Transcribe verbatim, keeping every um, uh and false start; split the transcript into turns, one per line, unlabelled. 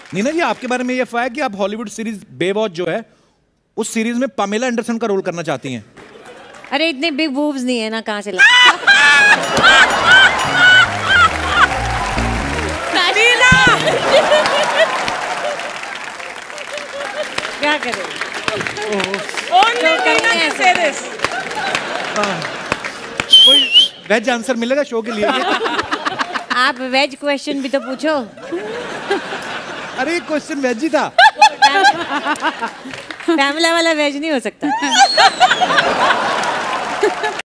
नीना जी, आपके बारे में ये अफवाह है कि आप हॉलीवुड सीरीज बेवॉच जो है उस सीरीज में पामेला एंडरसन का रोल करना चाहती हैं।
अरे इतने बिग बूब्स नहीं है ना, कहाँ से ला क्या करें?
कोई वेज आंसर मिलेगा शो के लिए?
आप वेज क्वेश्चन भी तो पूछो।
अरे क्वेश्चन वेज ही था।
फैमिला वाला वेज नहीं हो सकता।